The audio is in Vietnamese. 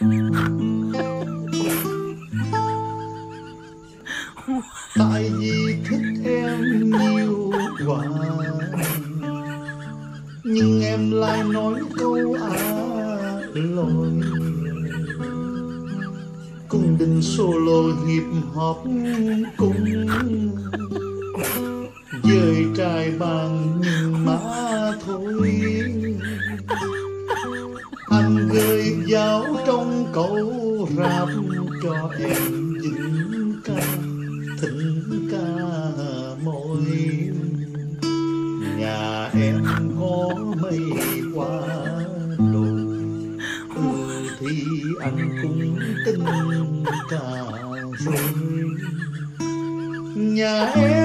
Tại vì thích em nhiều quá, nhưng em lại nói câu lỗi. Cùng đình solo hip hop cùng với trai bằng nhưng mà thôi. Anh gửi vào trong câu rap cho em những ca thỉnh ca môi. Nhà em có mấy quả đồ, thì anh cũng tin cả rồi. Nhà em